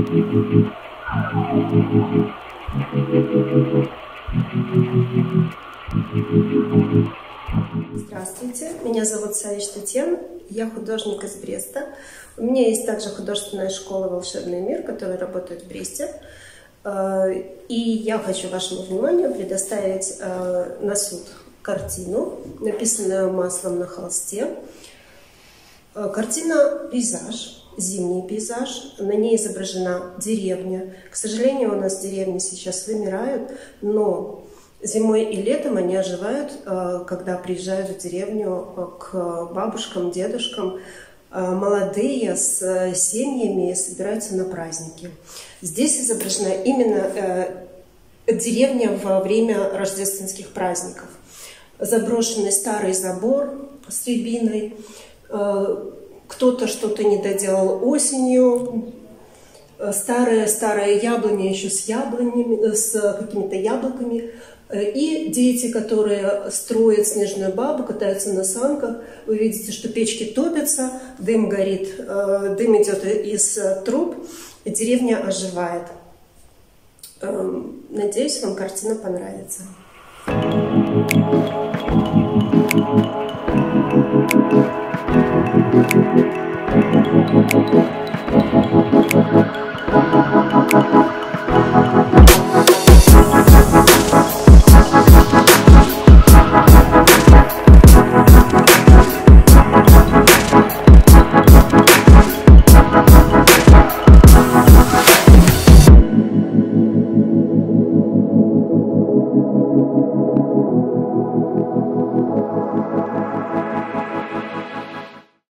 Здравствуйте, меня зовут Савич Татьяна, я художник из Бреста. У меня есть также художественная школа «Волшебный мир», которая работает в Бресте. И я хочу вашему вниманию предоставить на суд картину, написанную маслом на холсте. Картина «Пейзаж», зимний пейзаж. На ней изображена деревня. К сожалению, у нас деревни сейчас вымирают, но зимой и летом они оживают, когда приезжают в деревню к бабушкам, дедушкам. Молодые с семьями собираются на праздники. Здесь изображена именно деревня во время рождественских праздников. Заброшенный старый забор с рябиной, кто-то что-то не доделал осенью, старая яблоня еще с яблонями, с какими-то яблоками. И дети, которые строят снежную бабу, катаются на санках. Вы видите, что печки топятся, дым горит, дым идет из труб, и деревня оживает. Надеюсь, вам картина понравится. Thank you.